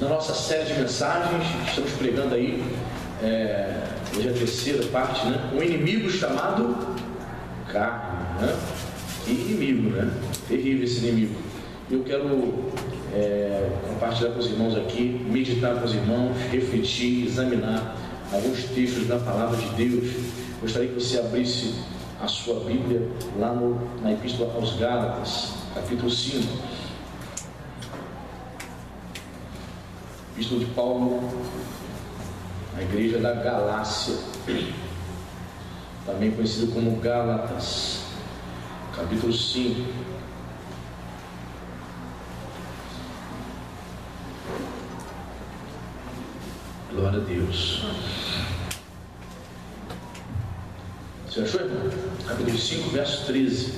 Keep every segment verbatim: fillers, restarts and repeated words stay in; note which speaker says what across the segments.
Speaker 1: na nossa série de mensagens, estamos pregando aí, é, hoje é a terceira parte, né? Um inimigo chamado carne, né? Que inimigo, né? Terrível esse inimigo. Eu quero é, compartilhar com os irmãos aqui, meditar com os irmãos, refletir, examinar alguns textos da Palavra de Deus. Gostaria que você abrisse a sua Bíblia lá no, na Epístola aos Gálatas, capítulo cinco. Epístola de Paulo à igreja da Galácia, também conhecido como Gálatas, capítulo cinco. Glória a Deus. Você achou, irmão? Capítulo cinco, verso treze.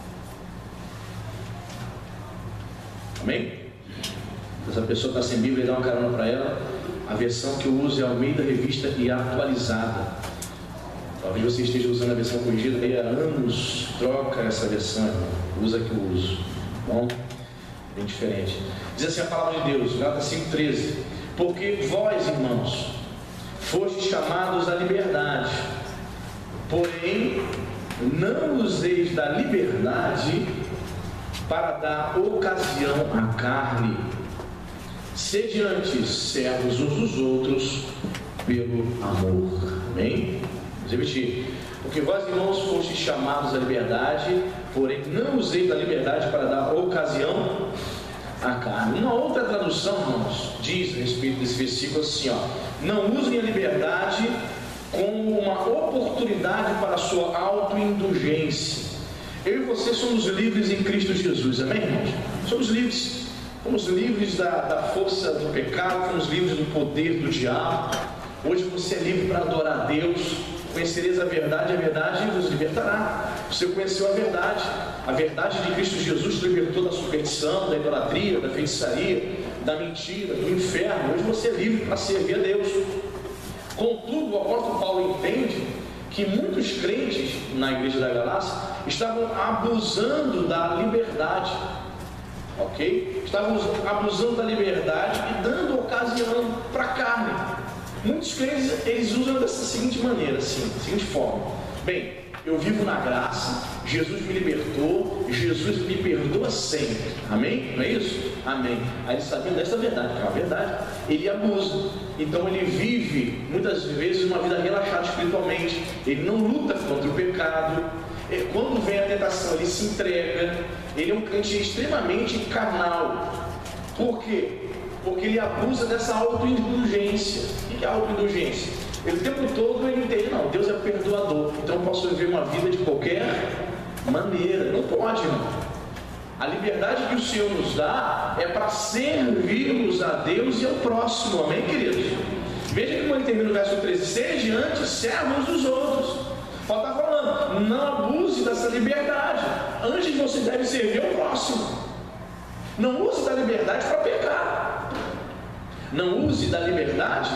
Speaker 1: Amém? Essa pessoa está sem Bíblia, dá uma carona para ela. A versão que eu uso é Almeida Revista e Atualizada. Talvez você esteja usando a versão corrigida aí há anos. Troca essa versão, irmão. Usa a que eu uso. Bom, bem diferente. Diz assim a palavra de Deus, Gálatas cinco, treze. Porque vós, irmãos, fostes chamados à liberdade, porém não useis da liberdade para dar ocasião à carne. Sede antes servos uns dos outros pelo amor. Amém? Vamos repetir. Porque vós, irmãos, fostes chamados à liberdade, porém não useis da liberdade para dar ocasião à carne. Uma outra tradução, irmãos, diz a respeito desse versículo assim, ó: não usem a liberdade como uma oportunidade para a sua autoindulgência. Eu e você somos livres em Cristo Jesus, amém, irmãos? Somos livres. Fomos livres da, da força do pecado, fomos livres do poder do diabo. Hoje você é livre para adorar a Deus. Conhecereis a verdade, a verdade vos libertará. Você conheceu a verdade. A verdade de Cristo Jesus te libertou da superstição, da idolatria, da feitiçaria, da mentira, do inferno. Hoje você é livre para servir a Deus. Contudo, o apóstolo Paulo entende que muitos crentes na igreja da Galácia estavam abusando da liberdade. Ok? Estavam abusando da liberdade e dando ocasião para a carne. Muitos crentes, eles usam dessa seguinte maneira, assim, da seguinte forma: bem, eu vivo na graça, Jesus me libertou, Jesus me perdoa sempre. Amém? Não é isso? Amém. Aí ele sabendo dessa verdade, que é uma verdade, ele abusa. Então ele vive, muitas vezes, uma vida relaxada espiritualmente. Ele não luta contra o pecado. Quando vem a tentação, ele se entrega. Ele é um crente extremamente carnal. Por quê? Porque ele abusa dessa autoindulgência. O que é autoindulgência? Ele o tempo todo ele entende, não, Deus é perdoador, então eu posso viver uma vida de qualquer maneira. Não pode, irmão. A liberdade que o Senhor nos dá é para servirmos a Deus e ao próximo. Amém, queridos? Veja como ele termina o verso treze: sede antes servos dos outros. Paulo está falando, não abuse dessa liberdade. Antes você deve servir ao próximo. Não use da liberdade para pecar. Não use da liberdade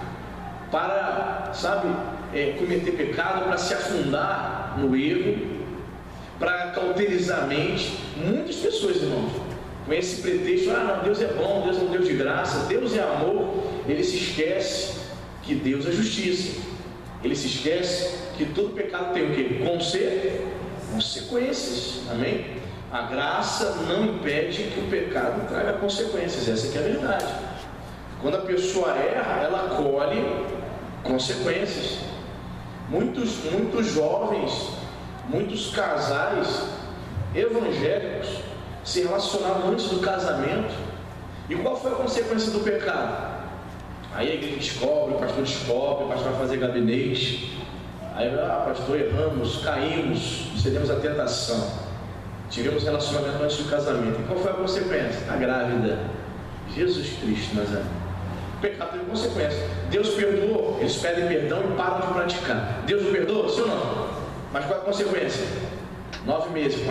Speaker 1: para, sabe, é, cometer pecado, para se afundar no erro, para cauterizar a mente. Muitas pessoas, irmãos, com esse pretexto: ah, não, Deus é bom, Deus é um Deus de graça, Deus é amor. Ele se esquece que Deus é justiça. Ele se esquece que todo pecado tem o quê? Conse... consequências. Amém? A graça não impede que o pecado traga consequências. Essa aqui é a verdade. Quando a pessoa erra, ela colhe consequências. Muitos, muitos jovens, muitos casais evangélicos se relacionaram antes do casamento. E qual foi a consequência do pecado? Aí a igreja descobre, o pastor descobre, o pastor vai fazer gabinete. Aí, ah, pastor, erramos, caímos, cedemos à tentação, tivemos relacionamento antes do casamento. E qual foi a consequência? A grávida. Jesus Cristo, Nazaré. O pecado teve consequência. Deus perdoou, eles pedem perdão e param de praticar. Deus não perdoou? Sim ou não? Mas qual é a consequência? Nove meses.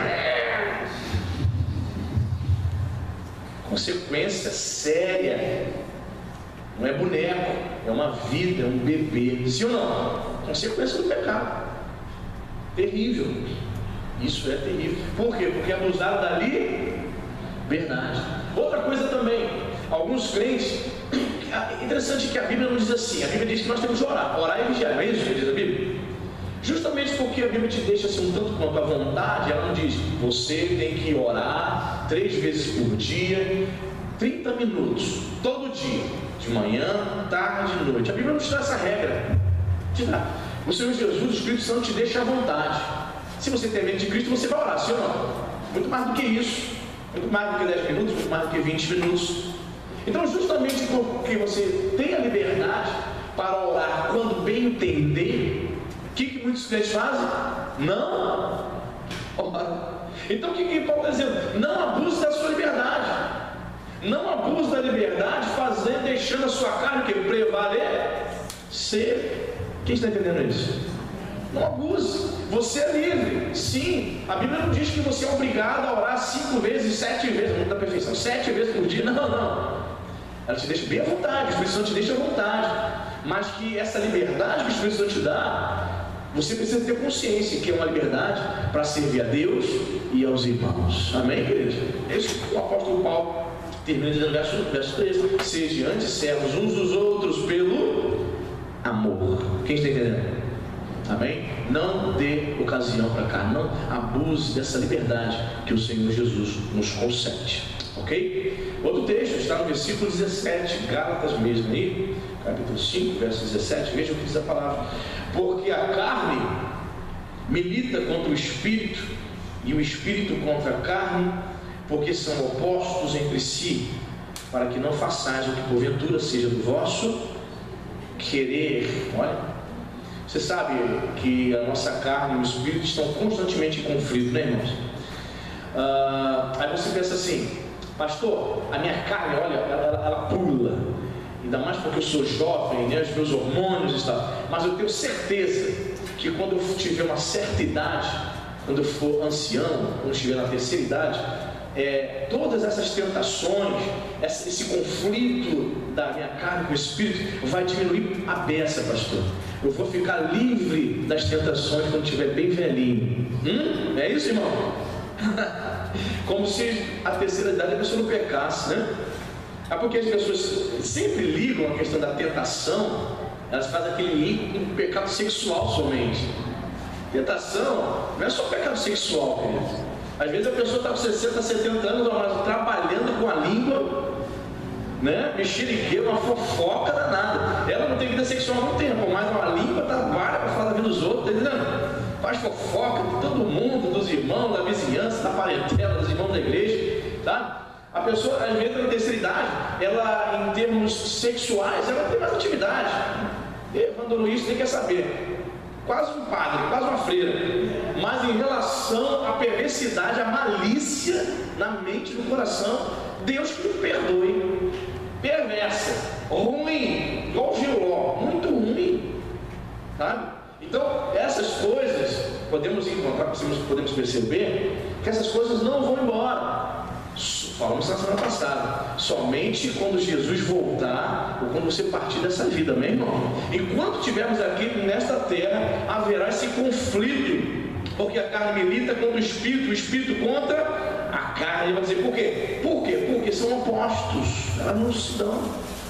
Speaker 1: Consequência séria. Não é boneco, é uma vida, é um bebê. Sim ou não? Consequência do pecado. Terrível. Isso é terrível. Por quê? Porque abusaram da liberdade. Outra coisa também, alguns crentes interessante que a Bíblia não diz assim. A Bíblia diz que nós temos que orar. Orar e vigiar, não é isso que diz a Bíblia? Justamente porque a Bíblia te deixa assim um tanto quanto à vontade, ela não diz, você tem que orar três vezes por dia, trinta minutos, todo dia, de manhã, tarde e noite. A Bíblia não te dá essa regra. Te dá. O Senhor Jesus, o Espírito Santo te deixa à vontade. Se você tem medo de Cristo, você vai orar, sim ou não? Muito mais do que isso. Muito mais do que dez minutos, muito mais do que vinte minutos. Então, justamente porque você tem a liberdade para orar quando bem entender, o que, que muitos crentes fazem? Não ora. Então, o que, que Paulo está dizendo? Não abuse da sua liberdade. Não abuse da liberdade, fazendo, deixando a sua carne que prevalecer. Quem está entendendo isso? Não abuse. Você é livre. Sim, a Bíblia não diz que você é obrigado a orar cinco vezes, sete vezes, muito da perfeição, sete vezes por dia. Não, não. Ela te deixa bem à vontade, o Espírito Santo te deixa à vontade. Mas que essa liberdade que o Espírito Santo te dá, você precisa ter consciência que é uma liberdade para servir a Deus e aos irmãos. Amém, igreja? É isso que o apóstolo Paulo termina dizendo no verso, verso três. Sejam antes servos uns dos outros pelo amor. Quem está entendendo? Amém? Não dê ocasião para cá, não abuse dessa liberdade que o Senhor Jesus nos concede. Ok? Outro texto está no versículo dezessete, Gálatas mesmo aí, capítulo cinco, verso dezessete. Veja o que diz a palavra. Porque a carne milita contra o espírito, e o espírito contra a carne, porque são opostos entre si, para que não façais o que porventura seja do vosso querer. Olha, você sabe que a nossa carne e o espírito estão constantemente em conflito, né, irmãos? Ah, aí você pensa assim, pastor, a minha carne, olha, ela, ela, ela pula, ainda mais porque eu sou jovem, né, os meus hormônios e tal, mas eu tenho certeza que quando eu tiver uma certa idade, quando eu for ancião, quando eu estiver na terceira idade, é, todas essas tentações, essa, esse conflito da minha carne com o espírito vai diminuir a beça, pastor. Eu vou ficar livre das tentações quando estiver bem velhinho. Hum? É isso, irmão? Como se a terceira idade a pessoa não pecasse, né? É porque as pessoas sempre ligam a questão da tentação, elas fazem aquele link com o pecado sexual somente. Tentação não é só pecado sexual, querido. Às vezes a pessoa está com sessenta, setenta anos, mas trabalhando com a língua, né? Mexeriqueira, uma fofoca danada. Ela não tem vida sexual há muito tempo, mas uma língua trabalha para falar da vida dos outros, tá entendendo? Faz fofoca de todo mundo, dos irmãos, da vizinhança, da parentela, dos irmãos da igreja, tá? A pessoa, às vezes, na terceira idade, ela, em termos sexuais, ela tem mais atividade. E Evandro Luiz nem quer saber. Quase um padre, quase uma freira. Mas em relação à perversidade, à malícia na mente e no coração, Deus que o perdoe. Perversa, ruim, igual Giló, muito ruim, sabe? Então, essas coisas, podemos encontrar, podemos perceber que essas coisas não vão embora. Falamos na semana passada, somente quando Jesus voltar, ou quando você partir dessa vida, amém, irmão? Enquanto estivermos aqui nesta terra, haverá esse conflito, porque a carne milita contra o espírito, o espírito contra a carne. Ele vai dizer, por quê? Por quê? Porque são opostos, elas não se dão,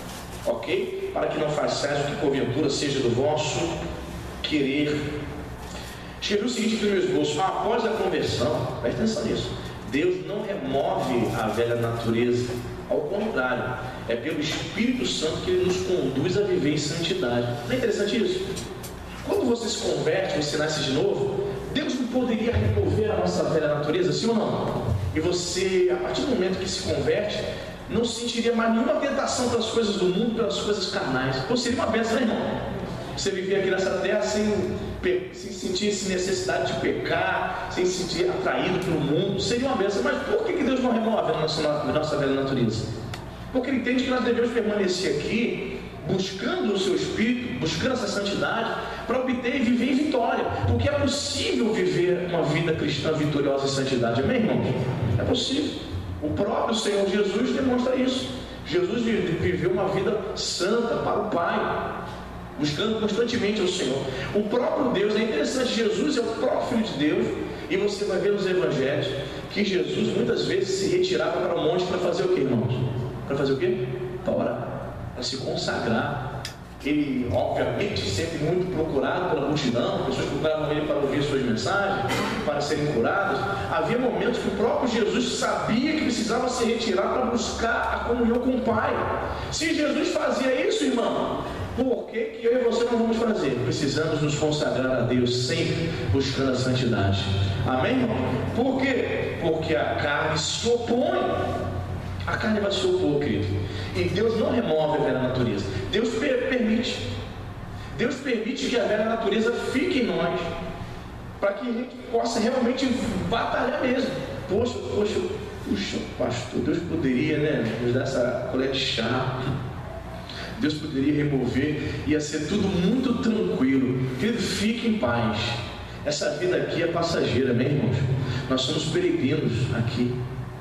Speaker 1: ok? Para que não façais o que porventura seja do vosso querer. Escrevi o seguinte aqui no meu esboço: após a conversão, presta atenção nisso, Deus não remove a velha natureza, ao contrário, é pelo Espírito Santo que Ele nos conduz a viver em santidade. Não é interessante isso? Quando você se converte, você nasce de novo, Deus não poderia remover a nossa velha natureza, sim ou não? E você, a partir do momento que se converte, não sentiria mais nenhuma tentação pelas coisas do mundo, pelas coisas carnais. Pô, seria uma bênção, né, irmão? Você viver aqui nessa terra sem, sem sentir essa necessidade de pecar, sem se sentir atraído pelo mundo, seria uma bênção. Mas por que Deus não remove a nossa, a nossa velha natureza? Porque Ele entende que nós devemos permanecer aqui, buscando o seu Espírito, buscando essa santidade, para obter e viver em vitória. Porque é possível viver uma vida cristã vitoriosa em santidade, amém, irmãos? É possível. O próprio Senhor Jesus demonstra isso. Jesus viveu uma vida santa para o Pai, buscando constantemente ao Senhor. O próprio Deus, é interessante, Jesus é o próprio Filho de Deus, e você vai ver nos Evangelhos que Jesus muitas vezes se retirava para o monte para fazer o que, irmãos? Para fazer o quê? Para orar. para se consagrar. Ele, obviamente, sempre muito procurado pela multidão, pessoas procuravam ele para ouvir suas mensagens, para serem curadas. Havia momentos que o próprio Jesus sabia que precisava se retirar para buscar a comunhão com o Pai. Se Jesus fazia isso, irmão, por que que eu e você não vamos fazer? Precisamos nos consagrar a Deus sempre buscando a santidade. Amém, irmão? Por quê? Porque a carne se opõe. A carne vai se opor, querido. E Deus não remove a velha natureza. Deus per permite. Deus permite que a velha natureza fique em nós, para que a gente possa realmente batalhar mesmo. Poxa, poxa, puxa, pastor, Deus poderia, né, nos dar essa colher de chá. Deus poderia remover, ia ser tudo muito tranquilo. Querido, fique em paz. Essa vida aqui é passageira, né, irmãos? Nós somos peregrinos aqui.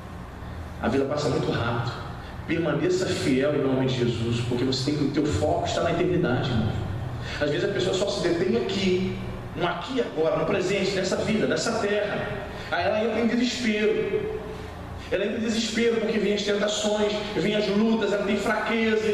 Speaker 1: A vida passa muito rápido. Permaneça fiel em nome de Jesus, porque você tem que, o teu foco está na eternidade, irmão. Às vezes a pessoa só se detém aqui, no aqui e agora, no presente, nessa vida, nessa terra. Aí ela entra em desespero. Ela entra em desespero porque vem as tentações, vem as lutas, ela tem fraquezas.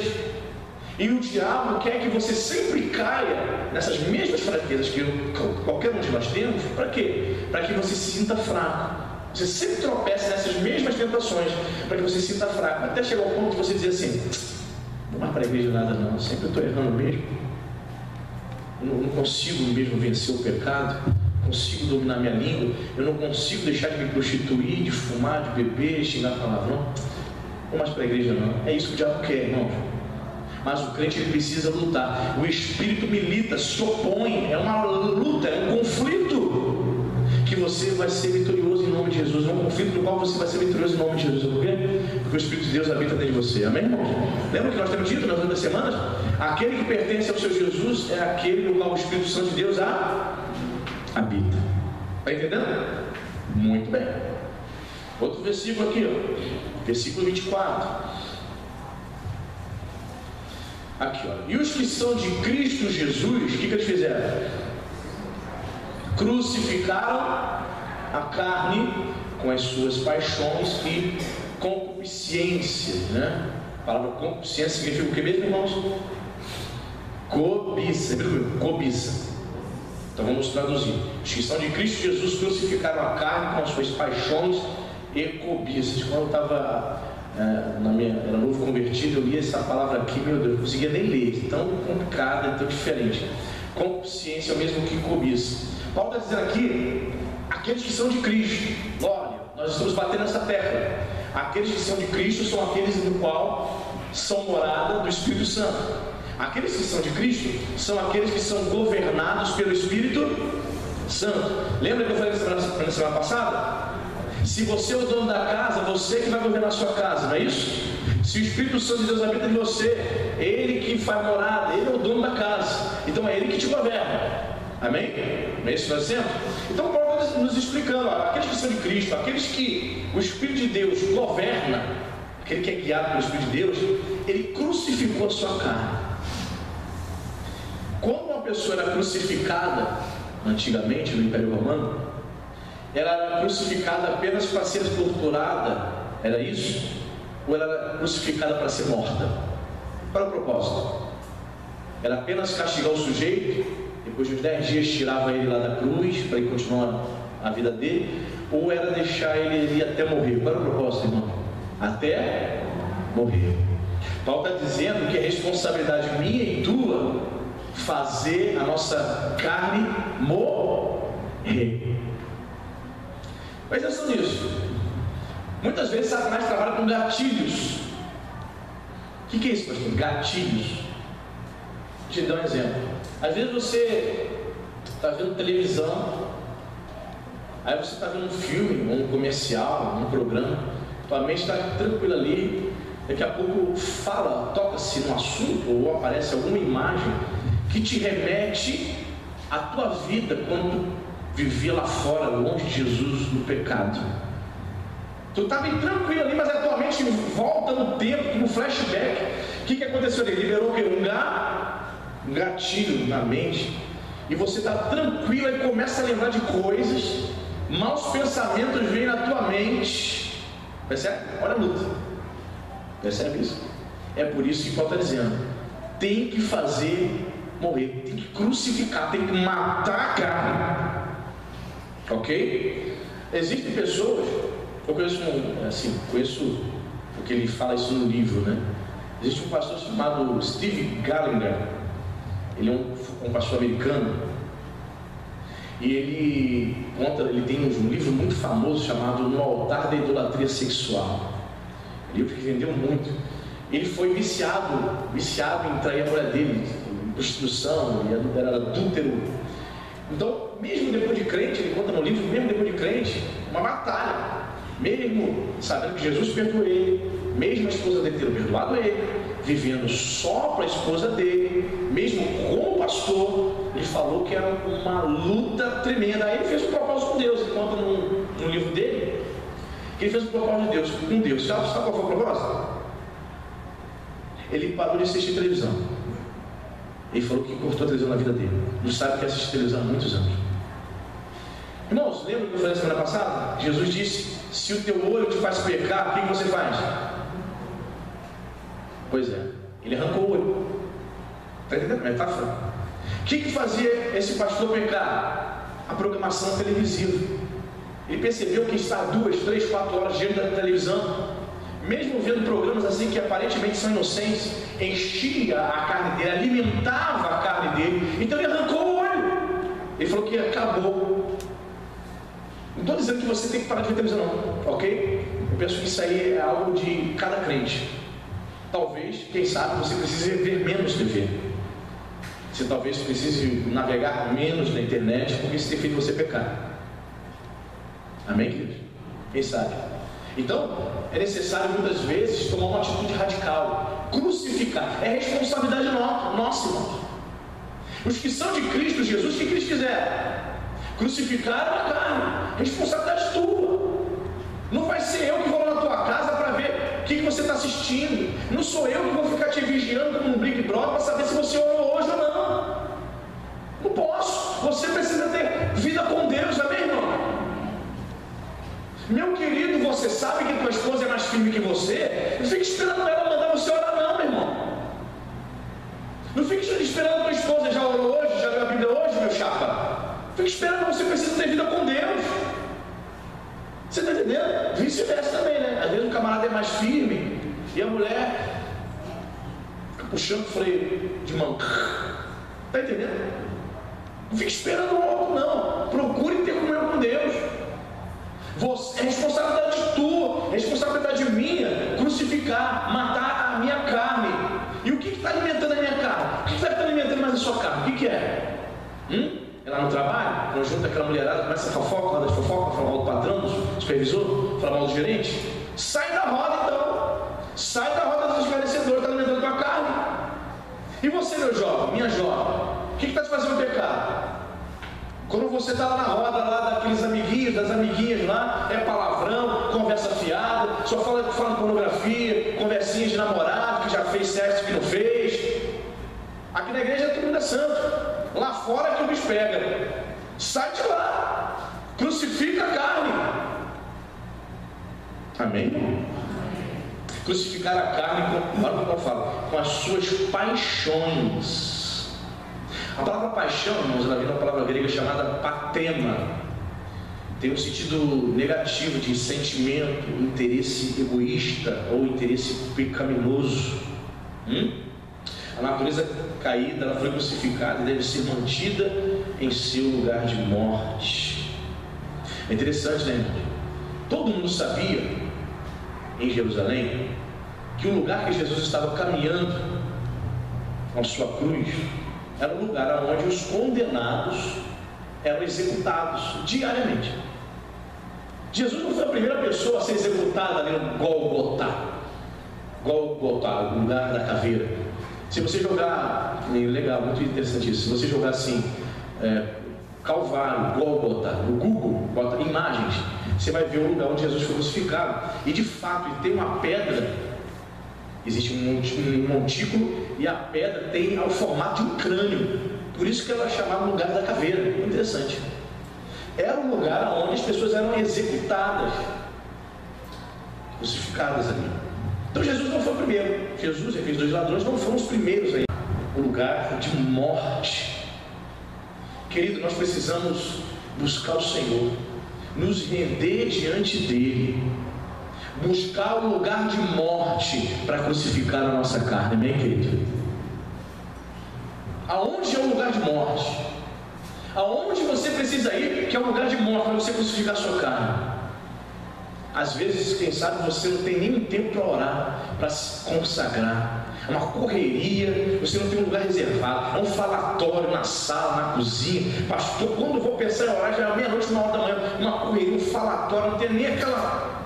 Speaker 1: E o diabo quer que você sempre caia nessas mesmas fraquezas que eu, qualquer um de nós temos. Para quê? Para que você se sinta fraco. Você sempre tropeça nessas mesmas tentações, para que você se sinta fraco, até chegar ao ponto de você dizer assim: não vai para a igreja nada não, sempre eu estou errando mesmo, eu não, não consigo mesmo vencer o pecado, não consigo dominar minha língua, eu não consigo deixar de me prostituir, de fumar, de beber, de xingar palavrão, não vou mais para a igreja não. É isso que o diabo quer, irmão. Mas o crente, ele precisa lutar. O espírito milita, se opõe, é uma luta, é um conflito, que você vai ser vitorioso em nome de Jesus. É um conflito no qual você vai ser vitorioso em nome de Jesus. Por quê? Porque o Espírito de Deus habita dentro de você. Amém, irmãos? Lembra que nós temos dito nas outras semanas? Aquele que pertence ao seu Jesus é aquele no qual o Espírito Santo de Deus habita. Está entendendo? Muito bem. Outro versículo aqui, ó. Versículo vinte e quatro. Aqui, ó. E os que são de Cristo Jesus, o que, que eles fizeram? Crucificaram a carne com as suas paixões e concupiscências, né? A palavra concupiscência significa o que mesmo, irmãos? Cobiça, cobiça. Então vamos traduzir. Os que são de Cristo Jesus crucificaram a carne com as suas paixões e cobiças. Quando eu estava é, na minha, era novo convertido, eu li essa palavra aqui, meu Deus, não conseguia nem ler, tão complicada, tão diferente. Concupiscência é o mesmo que cobiça. Paulo está dizendo aqui, aqueles que são de Cristo. Olha, nós estamos batendo nessa tecla. Aqueles que são de Cristo são aqueles no qual são morada do Espírito Santo. Aqueles que são de Cristo são aqueles que são governados pelo Espírito Santo. Lembra que eu falei na semana passada? Se você é o dono da casa, você que vai governar a sua casa, não é isso? Se o Espírito Santo de Deus habita em você, Ele que faz morada, Ele é o dono da casa. Então é Ele que te governa. Amém? Não é isso que nós dizemos? Então Paulo está nos explicando, ó, aqueles que são de Cristo, aqueles que o Espírito de Deus governa, aquele que é guiado pelo Espírito de Deus, Ele crucificou a sua carne. Quando uma pessoa era crucificada, antigamente no Império Romano, ela era crucificada apenas para ser torturada, era isso? Ou ela era crucificada para ser morta? Para o propósito? Era apenas castigar o sujeito, depois de uns dez dias tirava ele lá da cruz para ele continuar a vida dele, ou era deixar ele ir até morrer? Qual era o propósito, irmão? Até morrer. Paulo está dizendo que é responsabilidade minha e tua fazer a nossa carne morrer. Presta atenção nisso. Muitas vezes Satanás trabalha com gatilhos. O que, que é isso, pastor? Gatilhos. Deixa eu te dar um exemplo. Às vezes você está vendo televisão, aí você está vendo um filme, um comercial, um programa, tua mente está tranquila ali, daqui a pouco fala, toca-se num assunto ou aparece alguma imagem que te remete à tua vida quando tu vivia lá fora, longe de Jesus, no pecado. Tu está bem tranquilo ali, mas a tua mente volta no tempo, no flashback. O que, que aconteceu ali? Liberou o quê? Um gatilho. Um gatilho na mente, e você está tranquilo e começa a lembrar de coisas, maus pensamentos vêm na tua mente. Percebe? Olha a luta. Percebe isso? É por isso que Paulo está dizendo: tem que fazer morrer, tem que crucificar, tem que matar a carne. Ok? Existem pessoas, eu conheço um, assim, conheço, porque ele fala isso no livro, né? Existe um pastor chamado Steve Gallagher. Ele é um, um pastor americano, e ele conta, ele tem um livro muito famoso chamado No Altar da Idolatria Sexual. Um livro que vendeu muito. Ele foi viciado, viciado em trair a mulher dele, em prostituição, e era adúltero. Então, mesmo depois de crente, ele conta no livro, mesmo depois de crente, uma batalha, mesmo sabendo que Jesus perdoou ele, mesmo a esposa dele tendo perdoado ele, vivendo só para a esposa dele, mesmo como pastor, ele falou que era uma luta tremenda. Aí ele fez um propósito com Deus. Ele conta no, no livro dele que ele fez um propósito de Deus, com Deus. Sabe, sabe qual foi o propósito? Ele parou de assistir televisão. Ele falou que cortou a televisão na vida dele. Não sabe que assiste televisão há muitos anos. Irmãos, lembra que eu falei na semana passada? Jesus disse: se o teu olho te faz pecar, o que você faz? Pois é, ele arrancou o olho. Está entendendo? Metáfora. O que, que fazia esse pastor pecar? A programação televisiva. Ele percebeu que estar duas, três, quatro horas diante da televisão, mesmo vendo programas assim que aparentemente são inocentes, enchia a carne dele, alimentava a carne dele. Então ele arrancou o olho. Ele falou que acabou. Não estou dizendo que você tem que parar de ver televisão, não, ok? Eu penso que isso aí é algo de cada crente. Talvez, quem sabe, você precise ver menos T V. Você talvez precise navegar menos na internet, porque isso tem feito você pecar. Amém, queridos? Quem sabe? Então, é necessário muitas vezes tomar uma atitude radical, crucificar. É responsabilidade nossa, irmãos. Os que são de Cristo Jesus, o que eles quiserem? Crucificaram a carne. Responsabilidade tua. Não vai ser eu que vou lá na tua casa para ver o que, que você está assistindo. Não sou eu que vou ficar te vigiando como um Big Brother para saber se você orou hoje ou não. Não posso. Você precisa ter vida com Deus, amém, irmão? Meu querido, você sabe que tua esposa é mais firme que você? Não fique esperando ela mandar você orar, não, meu irmão. Não fique esperando tua esposa já orou hoje, já leu a Bíblia hoje, meu chapa. Fique esperando, você precisa ter vida com Deus. Você está entendendo? Vice-versa também, né? Às vezes o camarada é mais firme e a mulher fica puxando o freio de mão. Está entendendo? Não fique esperando o outro, não. Procure ter comunhão com Deus. Você, é responsabilidade tua, é responsabilidade minha crucificar, matar a minha carne. E o que está alimentando a minha carne? O que está alimentando mais a sua carne? O que, que é? Hum? É lá no trabalho, quando junta aquela mulherada, começa a fofoca, roda de fofoca, fala mal do patrão, do supervisor, fala mal do gerente. Sai da roda então. Sai da roda dos esclarecedores, está alimentando a tua carne. E você, meu jovem, minha jovem, o que está te fazendo pecar? Quando você está lá na roda lá daqueles amiguinhos, das amiguinhas lá, é palavrão, conversa fiada, só fala, fala de pornografia, conversinhas de namorado que já fez sexo que não fez. Aqui na igreja todo mundo é santo. Lá fora é que o bicho pega. Sai de lá. Crucifica a carne. Amém? Crucificar a carne com, olha o que eu falo, com as suas paixões. A palavra paixão, irmãos, ela vem de uma palavra grega chamada patema. Tem um sentido negativo de sentimento, interesse egoísta ou interesse pecaminoso. Hum? A natureza caída, ela foi crucificada e deve ser mantida em seu lugar de morte. É interessante, né, irmão? Todo mundo sabia, em Jerusalém, que o lugar que Jesus estava caminhando com a sua cruz era o lugar onde os condenados eram executados diariamente. Jesus não foi a primeira pessoa a ser executada ali no Gólgota. Gólgota, o lugar da caveira. Se você jogar, legal, muito interessante isso. Se você jogar assim, é, Calvário, Gólgota, no Google, bota imagens, você vai ver o lugar onde Jesus foi crucificado. E de fato, ele tem uma pedra, existe um montículo, e a pedra tem o formato de um crânio. Por isso que ela é chamada lugar da caveira. Muito interessante. Era um lugar onde as pessoas eram executadas, crucificadas ali. Então Jesus não foi o primeiro. Jesus e aqueles dois ladrões não foram os primeiros aí. O lugar de morte. Querido, nós precisamos buscar o Senhor, nos render diante dele, buscar o lugar de morte para crucificar a nossa carne, amém, querido? Aonde é o lugar de morte? Aonde você precisa ir, que é o lugar de morte para você crucificar a sua carne? Às vezes, quem sabe, você não tem nem tempo para orar, para se consagrar. É uma correria, você não tem um lugar reservado. É um falatório na sala, na cozinha. Pastor, quando eu vou pensar em orar, já é meia-noite, uma hora da manhã. Uma correria, um falatório, não tem nem aquela...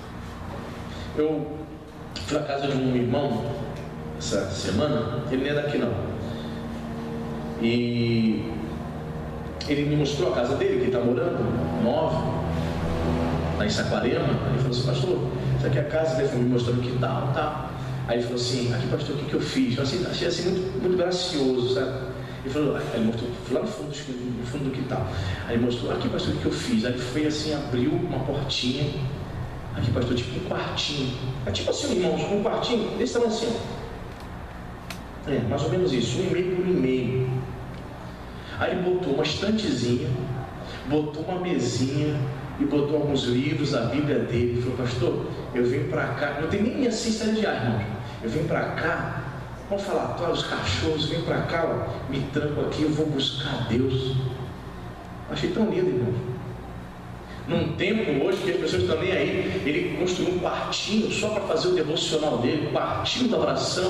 Speaker 1: Eu fui à casa de um irmão essa semana, ele nem é daqui não. E ele me mostrou a casa dele, que ele está morando, nova, lá em Saquarema. Ele falou assim: pastor, isso aqui é a casa dele, foi me mostrando que tal, tal. Aí ele falou assim: aqui, pastor, o que, que eu fiz? Eu assim, achei assim muito, muito gracioso, sabe? Ele falou, aí ele mostrou, fui lá no fundo, no fundo do quintal. Aí ele mostrou: aqui, pastor, o que, que eu fiz? Aí ele foi assim, abriu uma portinha. Aqui, pastor, tipo um quartinho. É tipo assim, irmãos, um quartinho desse tamanho assim. É, mais ou menos isso, um e meio por um e meio. Aí ele botou uma estantezinha, botou uma mesinha e botou alguns livros, a Bíblia dele. Ele falou: pastor, eu vim para cá, não tem nem assim saída de ar, irmão. Eu vim para cá, vamos falar, tá, os cachorros, eu vim para cá, ó, me tranco aqui, eu vou buscar Deus. Achei tão lindo, irmão. Num tempo hoje que as pessoas estão nem aí, ele construiu um quartinho só para fazer o devocional dele, um quartinho da oração.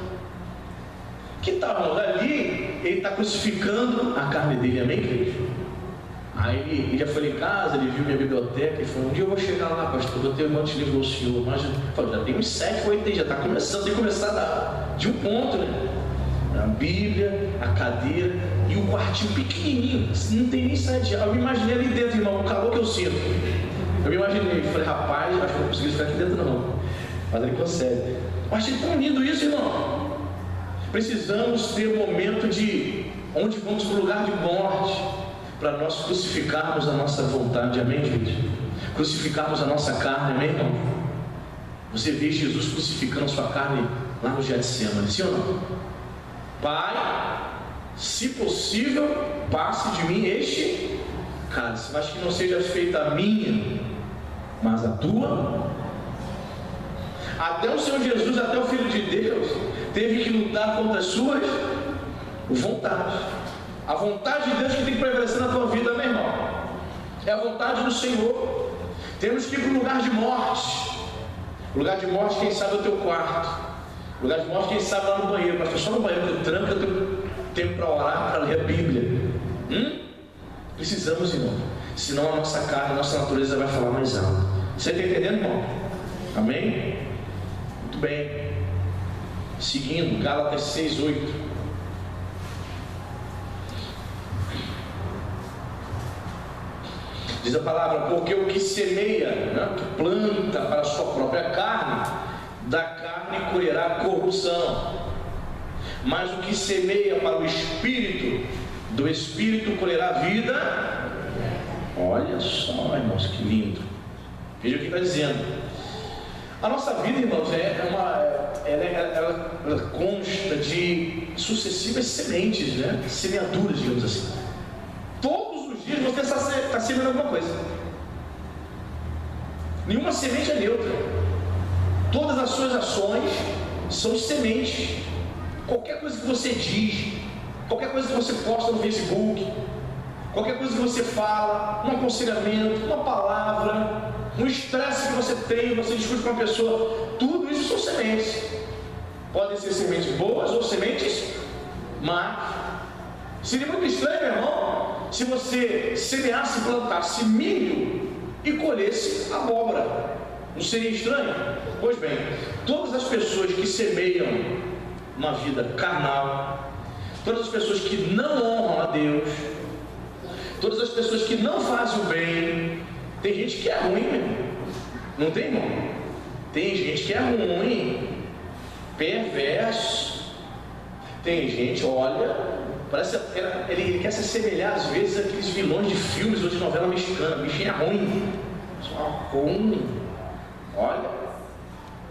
Speaker 1: Que tal, irmão? Ali ele está crucificando a carne dele, amém, querido? Aí ele, ele já foi em casa, ele viu minha biblioteca e falou: um dia eu vou chegar lá, pastor, vou ter um monte de livro do senhor. Mas eu falei: já tem uns sete, oito aí, já está começando, tem que começar da, de um ponto, né? A Bíblia, a cadeira e um quartinho pequenininho, não tem nem sete. Eu me imaginei ali dentro, irmão, o calor que eu sinto. Eu me imaginei, falei: rapaz, acho que eu não consegui ficar aqui dentro não, mas ele consegue. Eu achei tão lindo isso, irmão. Precisamos ter um momento de onde vamos para o lugar de morte, para nós crucificarmos a nossa vontade, amém, gente? Crucificarmos a nossa carne, amém, irmão? Você vê Jesus crucificando a sua carne lá no Getsemane, sim ou não? Pai, se possível, passe de mim este cálice, mas que não seja feita a minha, mas a tua. Até o Senhor Jesus, até o Filho de Deus, teve que lutar contra as suas vontades. A vontade de Deus que tem que prevalecer na tua vida, meu irmão, é a vontade do Senhor. Temos que ir para o lugar de morte. O lugar de morte, quem sabe, é o teu quarto. O lugar de morte, quem sabe, lá no banheiro. Mas só no banheiro que eu tranco, eu tenho tempo para orar, para ler a Bíblia. Hum? Precisamos, irmão. Senão a nossa carne, a nossa natureza vai falar mais alto. Você está entendendo, irmão? Amém? Muito bem. Seguindo, Gálatas seis, oito. Diz a palavra: porque o que semeia, né, que planta para a sua própria carne, da carne colherá corrupção. Mas o que semeia para o Espírito, do Espírito colherá vida. Olha só, irmãos, que lindo. Veja o que está dizendo. A nossa vida, irmãos, é uma, ela, ela, ela consta de sucessivas sementes, né? Semeaduras, digamos assim. Todos os dias você está semeando alguma coisa. Nenhuma semente é neutra. Todas as suas ações são sementes. Qualquer coisa que você diz, qualquer coisa que você posta no Facebook, qualquer coisa que você fala, um aconselhamento, uma palavra, um estresse que você tem, você discute com uma pessoa, tudo isso são sementes. Podem ser sementes boas ou sementes más. Seria muito estranho, meu irmão, se você semeasse e plantasse milho e colhesse abóbora. Não seria estranho? Pois bem, todas as pessoas que semeiam uma vida carnal, todas as pessoas que não honram a Deus, todas as pessoas que não fazem o bem, tem gente que é ruim, mesmo. Não tem, irmão? Tem gente que é ruim, perverso. Tem gente, olha, parece ele, ele quer se assemelhar às vezes àqueles vilões de filmes ou de novela mexicana. Bichinho é ruim, só ruim. Olha,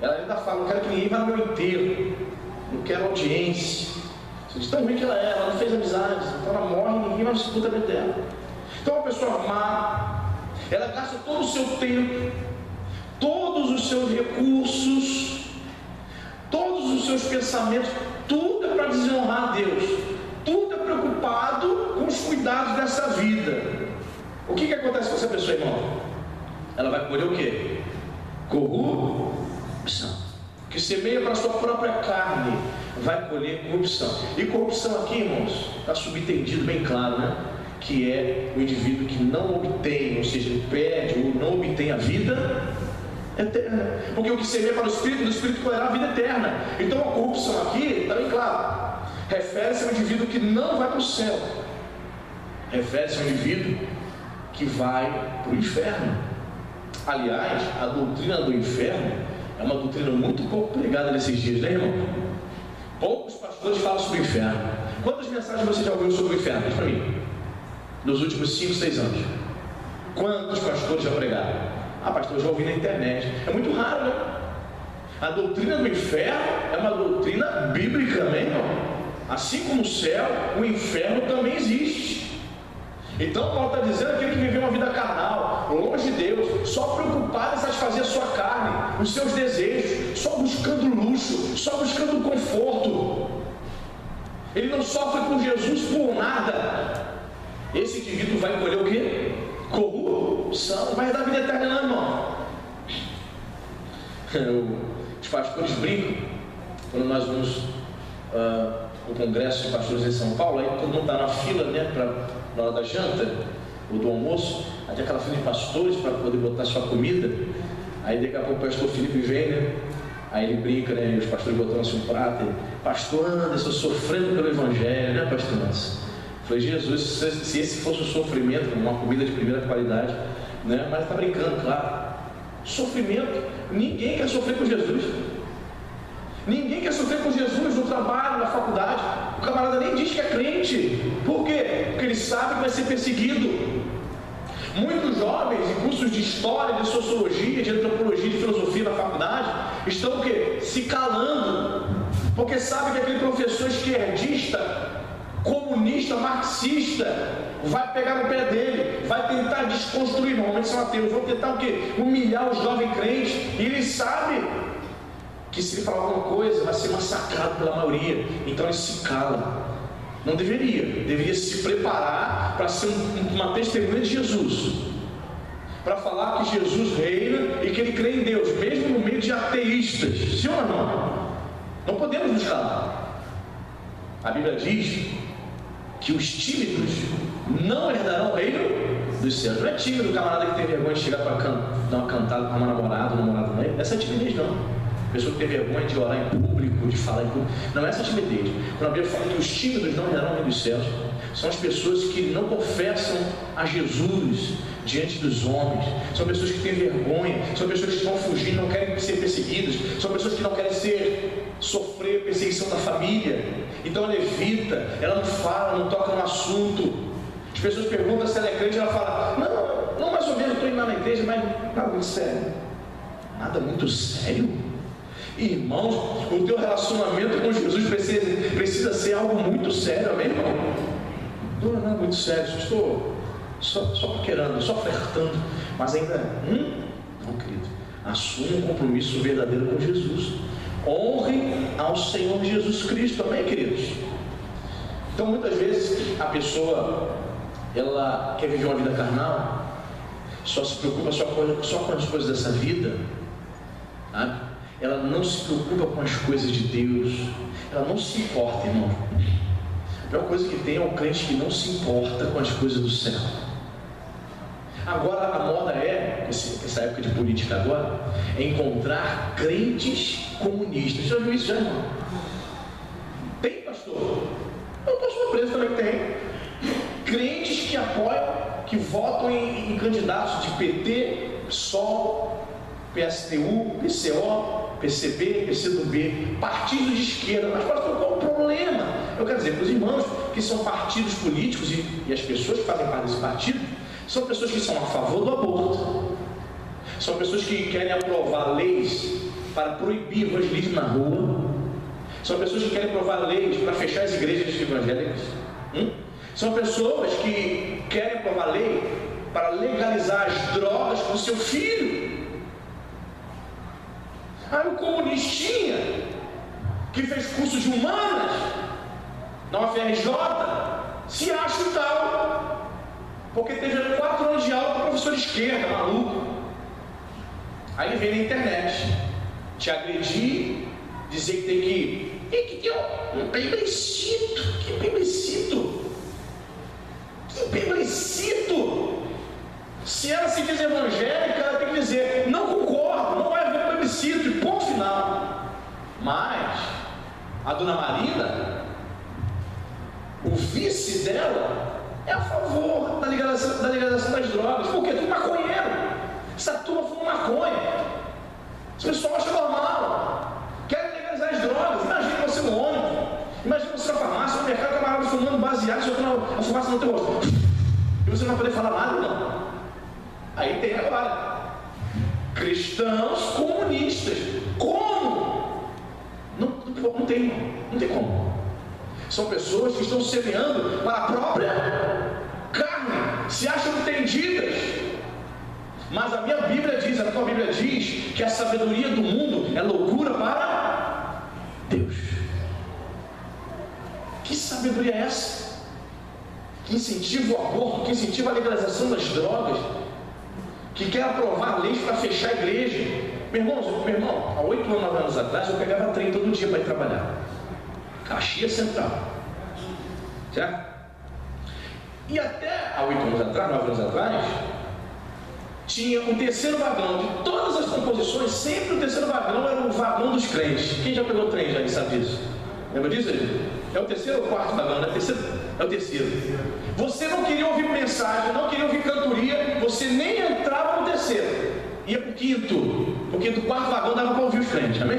Speaker 1: Ela ainda fala, não quero que ninguém vá no meu enterro, não quero audiência. De tão ruim que ela é, ela não fez amizades, então ela morre e ninguém vai no sepultamento dela. Então uma pessoa má, ela gasta todo o seu tempo, todos os seus recursos, todos os seus pensamentos, tudo é para desonrar a Deus, tudo é preocupado com os cuidados dessa vida. O que, que acontece com essa pessoa, irmão? Ela vai colher o quê? Corrupção. Que semeia para a sua própria carne, vai colher corrupção. E corrupção aqui, irmãos, está subentendido bem claro, né? Que é o indivíduo que não obtém, ou seja, ele perde ou não obtém a vida eterna. Porque o que semeia para o Espírito, do Espírito colherá a vida eterna. Então a corrupção aqui, está bem claro, refere-se ao indivíduo que não vai para o céu, refere-se ao indivíduo que vai para o inferno. Aliás, a doutrina do inferno é uma doutrina muito pouco pregada nesses dias, né, irmão? Poucos pastores falam sobre o inferno. Quantas mensagens você já ouviu sobre o inferno? Diz para mim. Nos últimos cinco, seis anos. Quantos pastores já pregaram? Ah, pastor, eu já ouvi na internet. É muito raro, né? A doutrina do inferno é uma doutrina bíblica, né, irmão? Assim como o céu, o inferno também existe. Então Paulo está dizendo aquele que viveu uma vida carnal, longe de Deus, só preocupado em satisfazer a sua carne, os seus desejos, só buscando luxo, só buscando conforto. Ele não sofre com Jesus por nada. Esse indivíduo vai colher o quê? Corrupção. Não vai dar vida eterna não, irmão. Os pastores brincam quando nós vamos uh, no congresso de pastores em São Paulo, aí todo mundo está na fila, né, para na hora da janta ou do almoço, aí tem aquela fila de pastores para poder botar sua comida. Aí daqui a pouco o pastor Felipe vem, né? Aí ele brinca, né? E os pastores botando assim um prato. Ele, pastor Anderson, sofrendo pelo evangelho, né, pastor Anderson? Falei, Jesus, se esse fosse um sofrimento, uma comida de primeira qualidade, né? Mas está brincando, claro. Sofrimento, ninguém quer sofrer com Jesus. Ninguém quer sofrer com Jesus no trabalho, na faculdade. O camarada nem diz que é crente. Por quê? Porque ele sabe que vai ser perseguido. Muitos jovens em cursos de história, de sociologia, de antropologia, de filosofia na faculdade estão o quê? Se calando. Porque sabe que aquele professor esquerdista, comunista, marxista, vai pegar no pé dele, vai tentar desconstruir. Normalmente são ateus, vão tentar o quê? Humilhar o jovem crente. E ele sabe que se ele falar alguma coisa vai ser massacrado pela maioria, então ele se cala. Não deveria, deveria se preparar para ser um, uma testemunha de Jesus, para falar que Jesus reina e que ele crê em Deus, mesmo no meio de ateístas. Sim ou não? Não podemos nos calar. A Bíblia diz que os tímidos não herdarão o reino dos céus. Não é tímido o camarada que tem vergonha de chegar para can- dar uma cantada para uma namorada, um namorado, não é? Essa é timidez não. Pessoa que tem vergonha de orar em público, de falar em público. Não é essa timidez. Quando a Bíblia fala que os tímidos não herdarão o reino dos céus, são as pessoas que não confessam a Jesus diante dos homens. São pessoas que têm vergonha. São pessoas que estão fugindo, não querem ser perseguidas. São pessoas que não querem ser, sofrer perseguição da família. Então ela evita, ela não fala, não toca no assunto. As pessoas perguntam se ela é crente, ela fala, não, não mais ou menos, estou indo lá na igreja, mas nada muito sério. Nada muito sério? Irmãos, o teu relacionamento com Jesus precisa, precisa ser algo muito sério, amém, irmão? Não, não é muito sério, só estou só, só paquerando, só flertando, mas ainda, hum? Não, querido, assuma um compromisso verdadeiro com Jesus. Honre ao Senhor Jesus Cristo, amém, queridos? Então, muitas vezes, a pessoa, ela quer viver uma vida carnal, só se preocupa só com, só com as coisas dessa vida, sabe? Ela não se preocupa com as coisas de Deus, ela não se importa, irmão. A pior coisa que tem é um crente que não se importa com as coisas do céu. Agora a moda é, essa época de política agora, é encontrar crentes comunistas. Já viu isso já, irmão? Tem, pastor? Eu estou surpreso também que tem. Crentes que apoiam, que votam em, em candidatos de P T, P SOL, P S T U, P C O, P C B, P C do B, partidos de esquerda. Mas pastor, qual o problema? Eu quero dizer, para os irmãos que são partidos políticos e, e as pessoas que fazem parte desse partido, são pessoas que são a favor do aborto, são pessoas que querem aprovar leis para proibir evangelismo na rua. São pessoas que querem aprovar leis para fechar as igrejas evangélicas. Hum? São pessoas que querem aprovar lei para legalizar as drogas com seu filho. Ah, o comunistinha que fez curso de humanas na U F R J se acha o tal, porque teve quatro anos de aula com professor de esquerda, maluco. Aí ele vem na internet te agredir, dizer que tem que tem que ter um, um plebiscito. Que plebiscito? Que plebiscito? Se ela se diz evangélica, ela tem que dizer: não concordo, não vai haver plebiscito, e ponto final. Mas a dona Marina, o vice dela, é a favor da legalização, da legalização das drogas. Por quê? Tudo maconheiro. Essa turma fuma maconha. As pessoas acham normal. Querem legalizar as drogas. Imagina você no ônibus, imagina você na farmácia, no mercado, camarada fumando baseado, jogando a fumaça no teu rosto, e você não vai poder falar nada, não. Aí tem agora cristãos comunistas. Como? Não, não, não tem, não tem como. São pessoas que estão semeando para a própria carne, se acham entendidas. Mas a minha Bíblia diz, a tua Bíblia diz que a sabedoria do mundo é loucura para Deus. Que sabedoria é essa? Que incentiva o aborto, que incentiva a legalização das drogas, que quer aprovar leis para fechar a igreja. Meu irmão, meu irmão, há oito ou nove anos atrás eu pegava trem todo dia para ir trabalhar. Caxias Central, certo? E até há oito anos atrás, nove anos atrás, tinha um terceiro vagão. De todas as composições, sempre o terceiro vagão era o vagão dos crentes. Quem já pegou o trem já sabe disso? Lembra disso? É o terceiro ou o quarto vagão? É o terceiro? É o terceiro. Você não queria ouvir mensagem, não queria ouvir cantoria, você nem entrava no terceiro, ia para o quinto, porque do quarto vagão dava para ouvir os crentes, amém?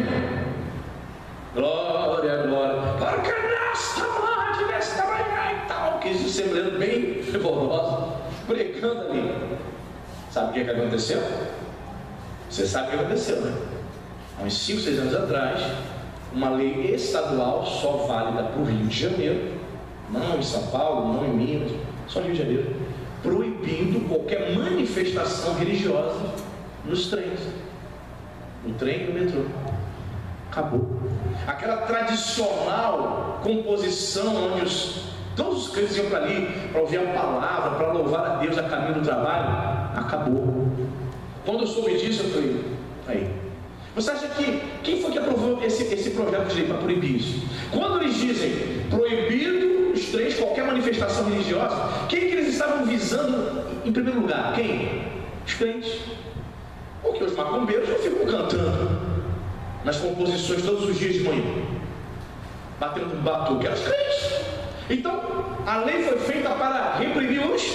Speaker 1: Glória, glória, para que nesta tarde, nesta manhã e tal, que isso sempre lendo bem fervoroso, pregando ali. Sabe o que, é que aconteceu? Você sabe o que aconteceu, né? Há uns cinco, seis anos atrás, uma lei estadual só válida para o Rio de Janeiro, não em São Paulo, não em Minas, só Rio de Janeiro, proibindo qualquer manifestação religiosa nos trens, no trem e no metrô. Acabou. Aquela tradicional composição onde os, todos os crentes iam para ali para ouvir a palavra, para louvar a Deus a caminho do trabalho, acabou. Quando eu soube disso, eu falei: aí, você acha que quem foi que aprovou esse, esse projeto de lei para proibir isso? Quando eles dizem proibido os trens, qualquer manifestação religiosa, quem que eles estavam visando em primeiro lugar? Quem? Os crentes. Porque os macumbeiros não ficam cantando nas composições todos os dias de manhã, batendo um batuque, eram os crentes. Então a lei foi feita para reprimir os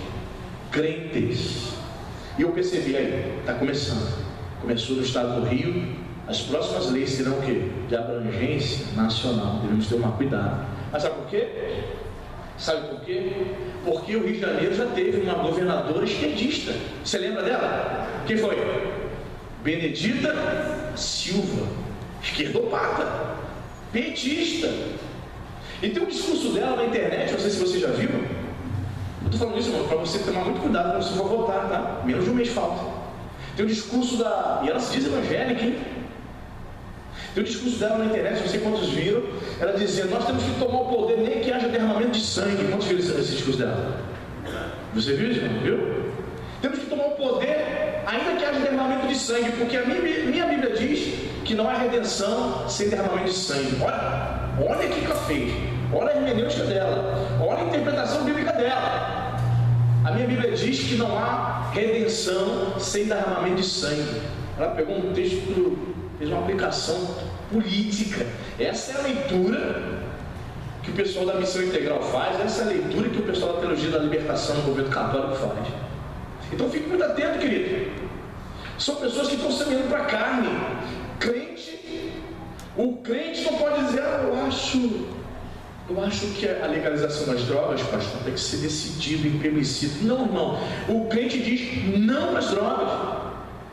Speaker 1: crentes. E eu percebi aí, está começando. Começou no estado do Rio. As próximas leis serão o quê? De abrangência nacional. Devemos ter um cuidado. Mas sabe por quê? Sabe por quê? Porque o Rio de Janeiro já teve uma governadora esquerdista. Você lembra dela? Quem foi? Benedita Silva. Esquerdopata. Petista. E tem um discurso dela na internet, não sei se você já viu. Eu estou falando isso, mano, para você tomar muito cuidado quando você for votar, tá? Menos de um mês falta. Tem um discurso da... E ela se diz evangélica, hein? Tem um discurso dela na internet, não sei quantos viram. Ela dizia: nós temos que tomar o poder, nem que haja derramamento de sangue. Quantos viram esse discurso dela? Você viu isso? Viu? Temos que tomar o poder, ainda que haja derramamento de sangue, porque a minha, minha Bíblia diz que não há redenção sem derramamento de sangue. Olha, olha o que ela fez. Olha a hermenêutica dela. Olha a interpretação bíblica dela. A minha Bíblia diz que não há redenção sem derramamento de sangue. Ela pegou um texto, fez uma aplicação política. Essa é a leitura que o pessoal da Missão Integral faz. Essa é a leitura que o pessoal da Teologia da Libertação no movimento católico faz. Então fique muito atento, querido. São pessoas que estão semeando para a carne. Crente, o crente não pode dizer: ah, eu acho... Eu acho que a legalização das drogas, pastor, tem que ser decidido em plebiscito. Não, irmão. O crente diz não às drogas.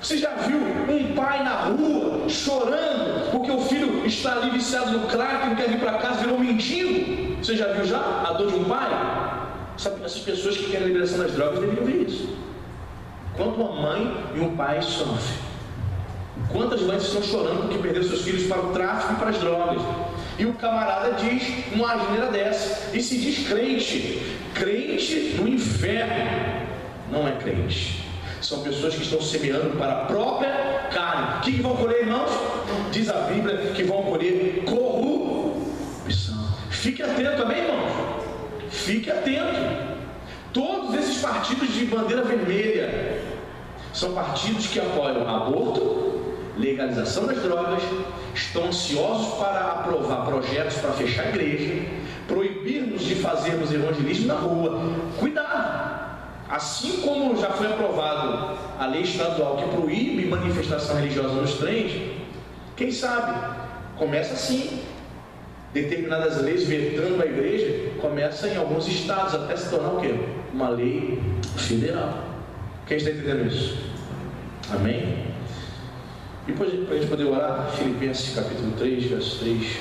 Speaker 1: Você já viu um pai na rua chorando porque o filho está ali viciado no crack, não quer vir para casa, virou um mendigo? Você já viu já a dor de um pai? Sabe, essas pessoas que querem a liberação das drogas deveriam ver isso. Quanto uma mãe e um pai sofrem. Quantas mães estão chorando porque perderam seus filhos para o tráfico e para as drogas. E o camarada diz uma asneira dessa. E se diz crente. Crente no inferno. Não é crente. São pessoas que estão semeando para a própria carne. O que vão colher, irmãos? Diz a Bíblia que vão colher corrupção. Fique atento, amém, irmãos? Fique atento. Todos esses partidos de bandeira vermelha são partidos que apoiam aborto, legalização das drogas, estão ansiosos para aprovar projetos para fechar a igreja, proibir-nos de fazermos evangelismo na rua. Cuidado! Assim como já foi aprovado a lei estadual que proíbe manifestação religiosa nos trens, quem sabe começa assim. Determinadas leis vetando a igreja começa em alguns estados até se tornar o quê? Uma lei federal. Quem está entendendo isso? Amém? E para a gente poder orar, Filipenses capítulo três, verso três.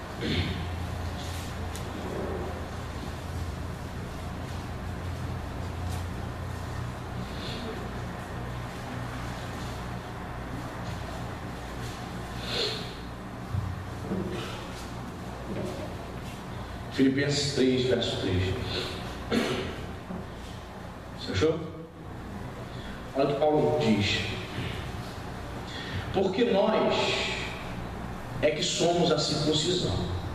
Speaker 1: Filipenses três, verso três. Você achou? Olha o que Paulo diz. Porque nós é que somos a circuncisão.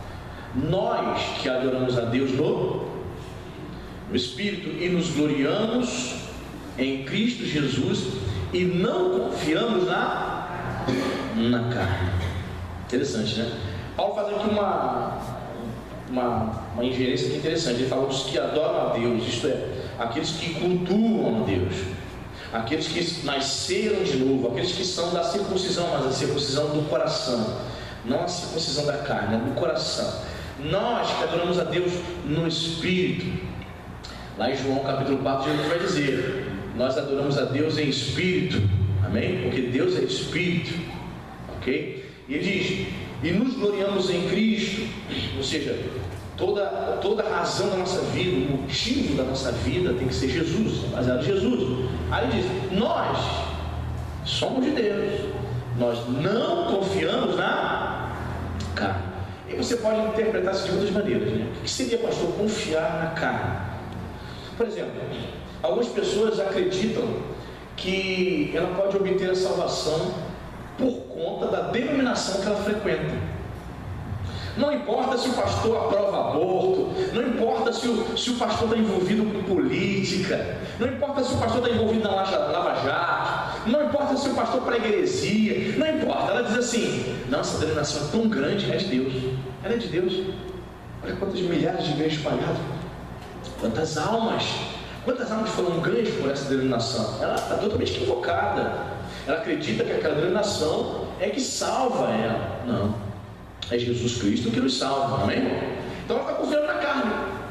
Speaker 1: Nós que adoramos a Deus no, no Espírito e nos gloriamos em Cristo Jesus e não confiamos na, na carne. Interessante, né? Paulo faz aqui uma... Uma, uma ingerência aqui interessante. Ele fala dos que adoram a Deus, isto é, aqueles que cultuam a Deus, aqueles que nasceram de novo, aqueles que são da circuncisão, mas a circuncisão do coração, não a circuncisão da carne, é do coração. Nós que adoramos a Deus no Espírito, lá em João capítulo quatro, Jesus vai dizer: nós adoramos a Deus em Espírito, amém? Porque Deus é Espírito, ok? E ele diz: e nos gloriamos em Cristo, ou seja, toda, toda a razão da nossa vida, o motivo da nossa vida tem que ser Jesus, baseado em Jesus. Aí ele diz: nós somos de Deus, nós não confiamos na carne. E você pode interpretar isso de muitas maneiras, né? O que seria, pastor, confiar na carne? Por exemplo, algumas pessoas acreditam que ela pode obter a salvação por conta da denominação que ela frequenta. Não importa se o pastor aprova aborto, não importa se o, se o pastor está envolvido com política, não importa se o pastor está envolvido na Lava Jato, não importa se o pastor prega heresia, não importa. Ela diz assim: nossa, a denominação é tão grande, é de Deus. Ela é de Deus. Olha quantas milhares de igrejas espalhadas, quantas almas, quantas almas foram ganhas por essa denominação. Ela está totalmente equivocada. Ela acredita que aquela denominação é que salva ela. Não, é Jesus Cristo que nos salva, amém? Então ela está confiando na carne.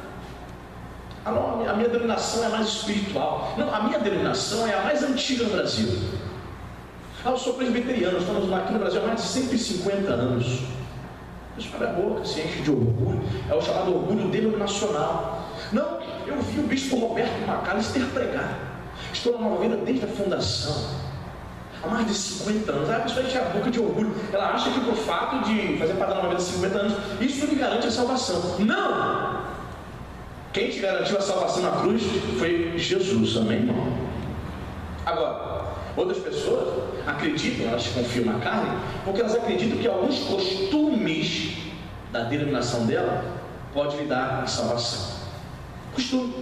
Speaker 1: Ah, não, a minha denominação é mais espiritual. Não, a minha denominação é a mais antiga no Brasil. Ah, eu sou presbiteriano, estamos aqui no Brasil há mais de cento e cinquenta anos. Isso abre a boca, se enche de orgulho. É o chamado orgulho denominacional. Não, eu vi o bispo Roberto Macalister pregar. Estou na Nova Vida desde a fundação, há mais de cinquenta anos. Aí a pessoa enche a boca de orgulho. Ela acha que por fato de fazer parte da Nova Vida há cinquenta anos, isso lhe garante a salvação. Não! Quem te garantiu a salvação na cruz foi Jesus, amém, irmão? Agora, outras pessoas acreditam, elas confiam na carne, porque elas acreditam que alguns costumes da denominação dela podem lhe dar a salvação. Costume.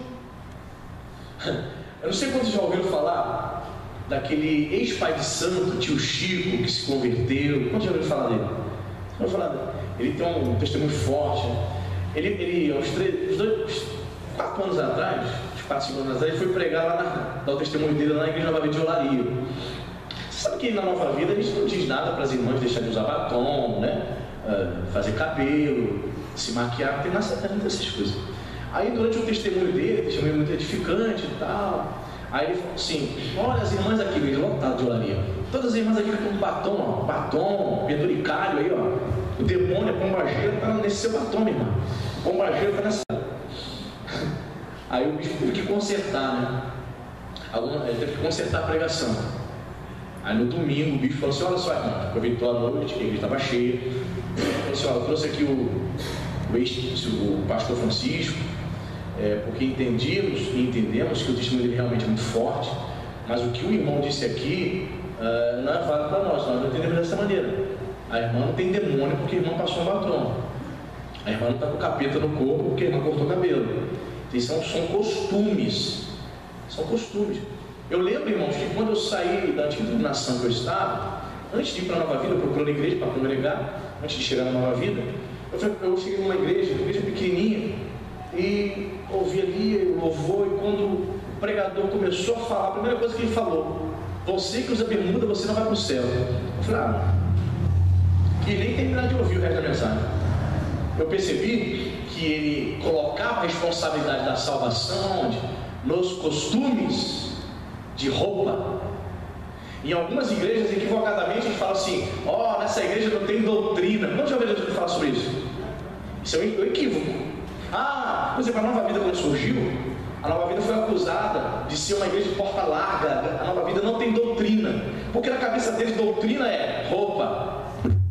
Speaker 1: Eu não sei quantos já ouviram falar daquele ex-pai de santo, tio Chico, que se converteu. Quantos já ouviram falar dele? Vamos falar dele. Ele tem um testemunho forte. Ele, ele aos três, dois, quatro anos atrás, uns quatro, cinco anos atrás, ele foi pregar lá, na, dar o testemunho dele lá na igreja Nova Vida de Olaria. Você sabe que na Nova Vida a gente não diz nada para as irmãs deixarem de usar batom, né? Uh, fazer cabelo, se maquiar, não tem nada dessas coisas. Aí durante o testemunho dele, testemunho muito edificante e tal, Aí ele falou assim: olha as irmãs aqui, veja, lotado de olaria. Todas as irmãs aqui com batom, ó, batom, penduricalho aí, ó. O demônio, a pombageira, tá nesse seu batom, minha irmã. A pombageira tá nessa. Aí o bispo teve que consertar, né? Alguma, ele teve que consertar a pregação. Aí no domingo o bispo falou assim: olha só, irmã, aproveitou a noite, a igreja estava cheia. Ele falou assim: olha, eu trouxe aqui o, o, ex, o pastor Francisco, é, porque entendíamos e entendemos que o testemunho dele realmente é muito forte, mas o que o irmão disse aqui uh, não é válido para nós, nós não entendemos dessa maneira. A irmã não tem demônio porque a irmã passou um batom. A irmã não está com capeta no corpo porque a irmã cortou o cabelo. Então, são, são costumes. São costumes. Eu lembro, irmãos, que quando eu saí da antiga denominação que eu estava, antes de ir para a Nova Vida, procurando igreja para congregar, antes de chegar na Nova Vida, eu, fui, eu cheguei numa igreja, uma igreja pequenininha, e ouvi ali o louvor, e quando o pregador começou a falar, a primeira coisa que ele falou: você que usa bermuda, você não vai para o céu. Eu falei: ah, que nem terminar de ouvir o resto da mensagem. Eu percebi que ele colocava a responsabilidade da salvação onde? Nos costumes de roupa. Em algumas igrejas, equivocadamente, a gente fala assim: ó, oh, nessa igreja não tem doutrina. Não já ouviu gente falar sobre isso? Isso é um equívoco. Ah, por exemplo, a Nova Vida, quando surgiu, a Nova Vida foi acusada de ser uma igreja de porta larga. A Nova Vida não tem doutrina, porque na cabeça deles doutrina é roupa.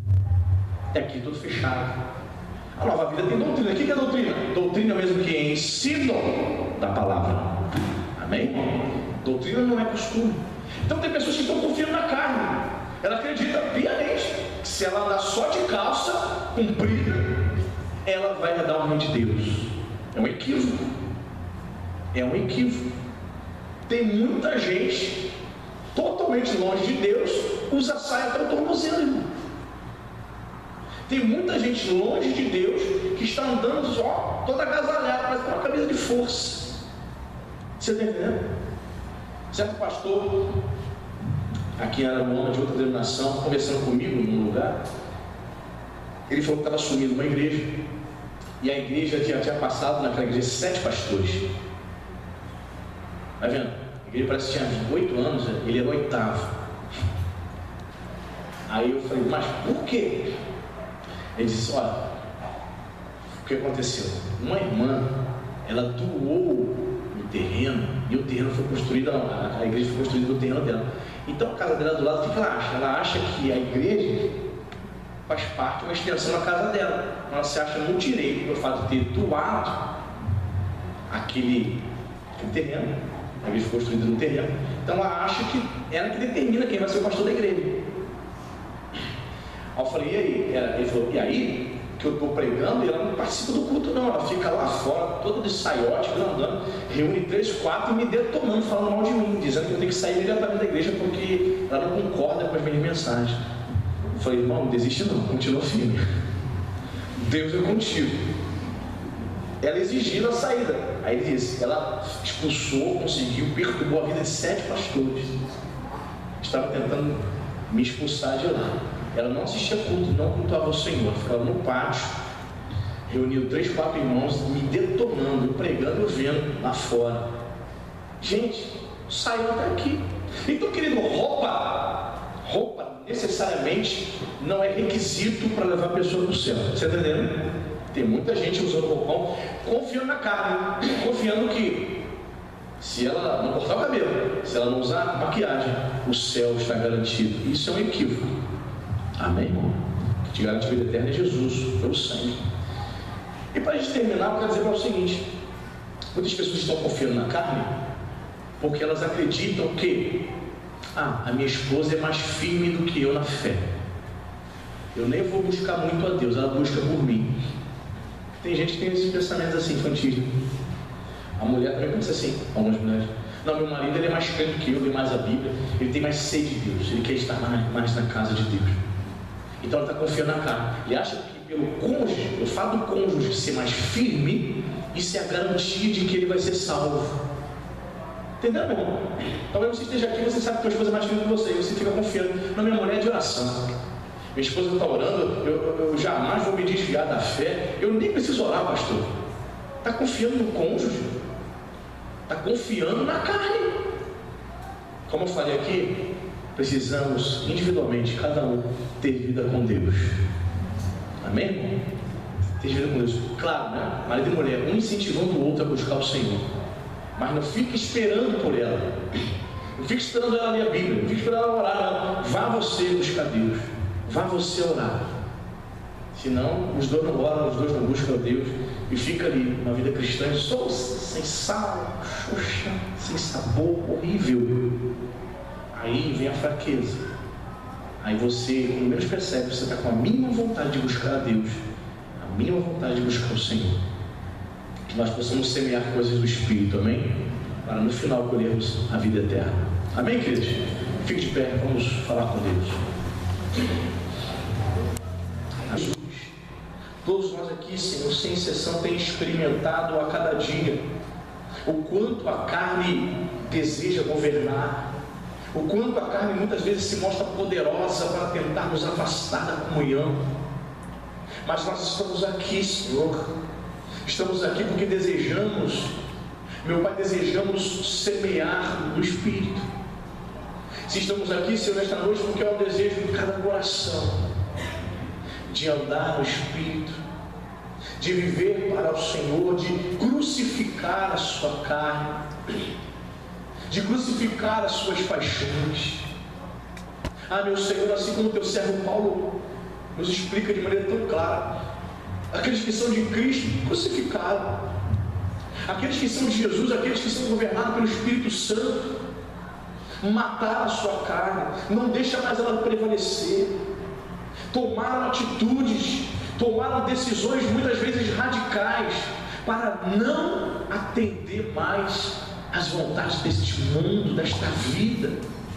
Speaker 1: É aqui tudo fechado. A Nova Vida tem doutrina. O que é doutrina? Doutrina mesmo que é ensino da palavra. Amém? Doutrina não é costume. Então tem pessoas que estão confiando na carne. Ela acredita piamente que se ela andar só de calça comprida, ela vai agradar o reino de Deus. É um equívoco. É um equívoco. Tem muita gente totalmente longe de Deus, usa saia até o tornozelo, irmão. Tem muita gente longe de Deus que está andando só, toda agasalhada, mas com uma camisa de força. Você está entendendo? Certo pastor, aqui em Araruama, de outra denominação, conversando comigo num lugar, ele falou que estava assumindo uma igreja, e a igreja tinha, tinha passado naquela igreja sete pastores. Está vendo? A igreja parece que tinha oito anos, ele era o oitavo. Aí eu falei: mas por quê? Ele disse: olha, o que aconteceu? Uma irmã, ela doou o terreno, e o terreno foi construído, a igreja foi construída no terreno dela. Então a casa dela do lado, o que ela acha? Ela acha que a igreja faz parte de uma extensão da casa dela. Ela se acha no direito pelo fato de ter doado aquele, aquele terreno. A igreja foi construída no terreno. Então ela acha que ela que determina quem vai ser o pastor da igreja. Aí eu falei: e aí? Ele falou: e aí que eu estou pregando e ela não participa do culto não, ela fica lá fora, toda de saiote, andando, reúne três, quatro e me detonando, falando mal de mim, dizendo que eu tenho que sair imediatamente da igreja porque ela não concorda com as minhas mensagens. Eu falei: irmão, não desiste não, continua firme. Deus é contigo. Ela exigiu a saída. Aí ele disse: ela expulsou, conseguiu, perturbou a vida de sete pastores. Estava tentando me expulsar de lá. Ela não assistia culto, não cultuava o Senhor, ficava no pátio, reuniu três, quatro irmãos, me detonando, eu pregando, eu vendo lá fora. Gente, saiu até aqui. Então, querido, roupa, roupa necessariamente não é requisito para levar a pessoa para o céu. Você está entendendo? Tem muita gente usando roupão, confiando na carne, confiando que se ela não cortar o cabelo, se ela não usar maquiagem, o céu está garantido. Isso é um equívoco. Amém, irmão? Que te garante a vida eterna é Jesus, pelo sangue. E para a gente terminar, eu quero dizer para o seguinte: muitas pessoas estão confiando na carne porque elas acreditam que ah, a minha esposa é mais firme do que eu na fé. Eu nem vou buscar muito a Deus, ela busca por mim. Tem gente que tem esses pensamentos assim, infantis. A mulher também pensa assim, algumas mulheres: não, meu marido ele é mais crente que eu, lê mais a Bíblia, ele tem mais sede de Deus, ele quer estar mais, mais na casa de Deus. Então ele está confiando na carne. Ele acha que pelo cônjuge, o fato do cônjuge ser mais firme, isso é a garantia de que ele vai ser salvo. Entendeu, meu irmão? Talvez você esteja aqui e você sabe que a tua esposa é mais firme que você, e você fica confiando: não, minha mulher é de oração, minha esposa está orando, eu, eu, eu jamais vou me desviar da fé, eu nem preciso orar, pastor. Está confiando no cônjuge, está confiando na carne. Como eu falei aqui, precisamos individualmente, cada um, ter vida com Deus. Amém, irmão? Ter vida com Deus. Claro, né? Marido e mulher, um incentivando o outro a buscar o Senhor. Mas não fique esperando por ela. Não fique esperando ela ler a Bíblia. Não fique esperando ela orar. Vá você buscar Deus. Vá você orar. Senão, os dois não oram, os dois não buscam a Deus. E fica ali, uma vida cristã, só sem sal, xoxa, sem sabor, horrível. Aí vem a fraqueza. Aí você, quando menos percebe, você está com a mínima vontade de buscar a Deus. A mínima vontade de buscar o Senhor. Que nós possamos semear coisas do Espírito, amém? Para no final colhermos a vida eterna. Amém, queridos? Fique de pé, vamos falar com Deus. Jesus, todos nós aqui, Senhor, sem exceção, tem experimentado a cada dia o quanto a carne deseja governar, o quanto a carne muitas vezes se mostra poderosa para tentar nos afastar da comunhão. Mas nós estamos aqui, Senhor, estamos aqui porque desejamos, meu Pai, desejamos semear no Espírito. Se estamos aqui, Senhor, nesta noite, porque é um desejo de cada coração, de andar no Espírito, de viver para o Senhor, de crucificar a sua carne, de crucificar as suas paixões. Ah, meu Senhor, assim como o teu servo Paulo nos explica de maneira tão clara, aqueles que são de Cristo crucificaram, aqueles que são de Jesus, aqueles que são governados pelo Espírito Santo, mataram a sua carne, não deixa mais ela prevalecer, tomaram atitudes, tomaram decisões muitas vezes radicais, para não atender mais às vontades deste mundo, desta vida.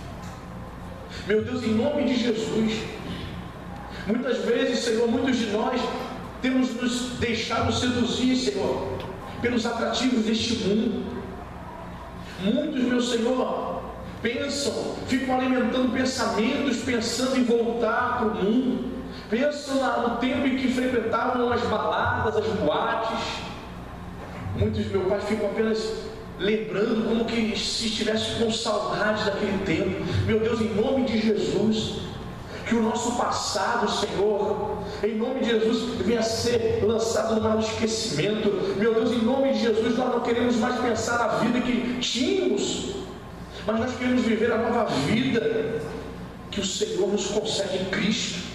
Speaker 1: Meu Deus, em nome de Jesus, muitas vezes, Senhor, muitos de nós temos nos deixado seduzir, Senhor, pelos atrativos deste mundo. Muitos, meu Senhor, pensam, ficam alimentando pensamentos, pensando em voltar para o mundo, pensam no tempo em que frequentavam as baladas, as boates. Muitos, meu Pai, ficam apenas lembrando como que se estivesse com saudade daquele tempo. Meu Deus, em nome de Jesus, que o nosso passado, Senhor, em nome de Jesus, venha a ser lançado no mar do esquecimento. Meu Deus, em nome de Jesus, nós não queremos mais pensar na vida que tínhamos, mas nós queremos viver a nova vida que o Senhor nos concede em Cristo.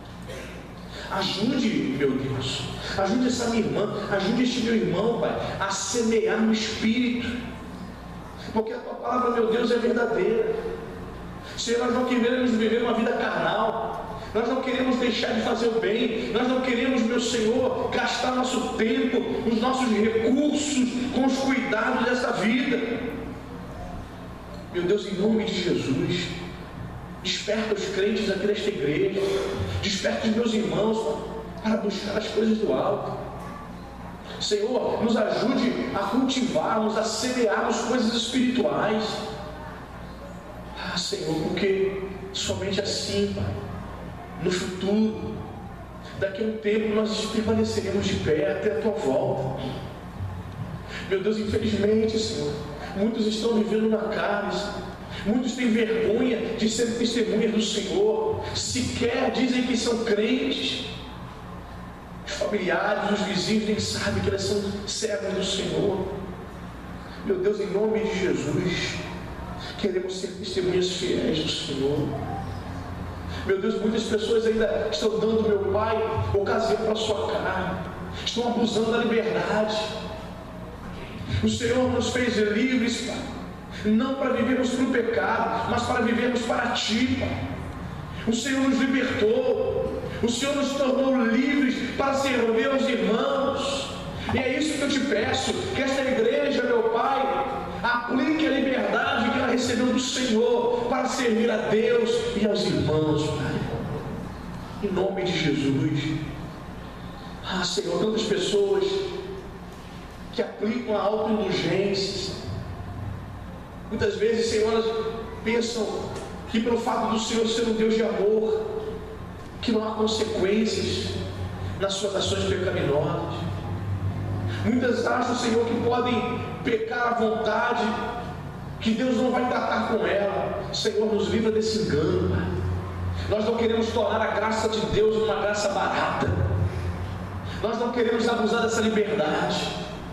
Speaker 1: Ajude, meu Deus, ajude essa minha irmã, ajude este meu irmão, Pai, a semear no Espírito, porque a Tua palavra, meu Deus, é verdadeira. Senhor, nós não queremos viver uma vida carnal, nós não queremos deixar de fazer o bem, nós não queremos, meu Senhor, gastar nosso tempo, os nossos recursos com os cuidados dessa vida. Meu Deus, em nome de Jesus, desperta os crentes aqui nesta igreja, desperta os meus irmãos para buscar as coisas do alto. Senhor, nos ajude a cultivarmos, a semearmos coisas espirituais. Ah, Senhor, porque somente assim, Pai, no futuro, daqui a um tempo, nós permaneceremos de pé até a Tua volta. Meu Deus, infelizmente, Senhor, muitos estão vivendo na carne, muitos têm vergonha de ser testemunhas do Senhor, sequer dizem que são crentes. Os familiares, os vizinhos nem sabem que elas são servos do Senhor. Meu Deus, em nome de Jesus, queremos ser testemunhas fiéis do Senhor. Meu Deus, muitas pessoas ainda estão dando, meu Pai, ocasião para a sua carne, estão abusando da liberdade. O Senhor nos fez livres, Pai, não para vivermos para o pecado, mas para vivermos para Ti, Pai. O Senhor nos libertou, o Senhor nos tornou livres para servir aos irmãos. E é isso que eu te peço, que esta igreja, meu Pai, aplique a liberdade que ela recebeu do Senhor para servir a Deus e aos irmãos, Pai. Em nome de Jesus. Ah, Senhor, tantas pessoas que aplicam a autoindulgência. Muitas vezes, Senhor, elas pensam que pelo fato do Senhor ser um Deus de amor, que não há consequências nas suas ações pecaminosas. Muitas acham, Senhor, que podem pecar à vontade, que Deus não vai tratar com ela. Senhor, nos livra desse engano, Pai. Nós não queremos tornar a graça de Deus uma graça barata. Nós não queremos abusar dessa liberdade.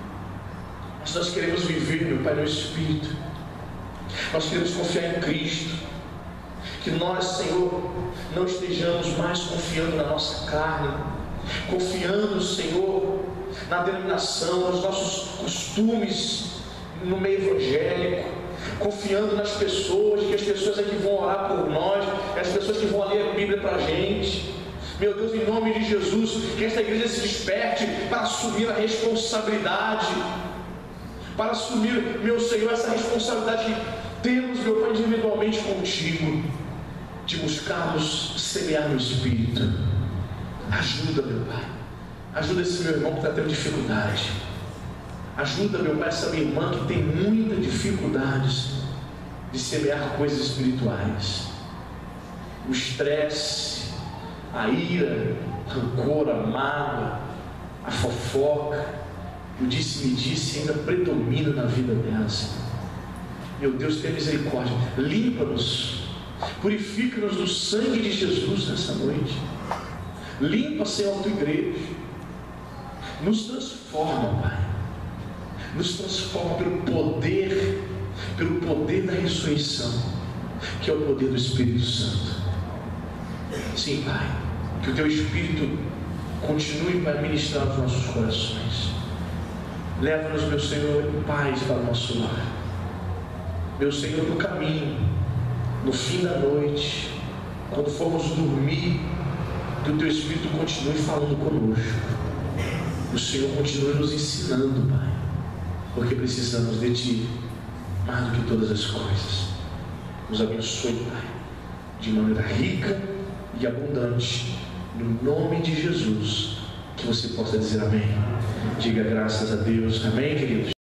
Speaker 1: Mas nós queremos viver, meu Pai, no Espírito. Nós queremos confiar em Cristo. Que nós, Senhor, não estejamos mais confiando na nossa carne, confiando, Senhor, na denominação, nos nossos costumes no meio evangélico, confiando nas pessoas, que as pessoas é que vão orar por nós, as pessoas que vão ler a Bíblia para a gente. Meu Deus, em nome de Jesus, que esta igreja se desperte para assumir a responsabilidade, para assumir, meu Senhor, essa responsabilidade que temos, meu Pai, individualmente contigo, de buscarmos semear no Espírito. Ajuda, meu Pai, ajuda esse meu irmão que está tendo dificuldade. Ajuda, meu Pai, essa minha irmã que tem muitas dificuldades de semear coisas espirituais. O estresse, a ira, a rancor, a mágoa, a fofoca, o disse-me-disse ainda predomina na vida delas. Meu Deus, tenha misericórdia. Limpa-nos, purifica-nos no sangue de Jesus nessa noite. Limpa, Senhor, a tua igreja. Nos transforma, Pai. Nos transforma pelo poder, pelo poder da ressurreição, que é o poder do Espírito Santo. Sim, Pai, que o Teu Espírito continue para ministrar os nossos corações. Leva-nos, meu Senhor, em paz para o nosso lar. Meu Senhor, no caminho, no fim da noite, quando formos dormir, que o Teu Espírito continue falando conosco. O Senhor continue nos ensinando, Pai, porque precisamos de Ti mais do que todas as coisas. Nos abençoe, Pai, de maneira rica e abundante, no nome de Jesus. Que você possa dizer amém. Diga graças a Deus. Amém, queridos.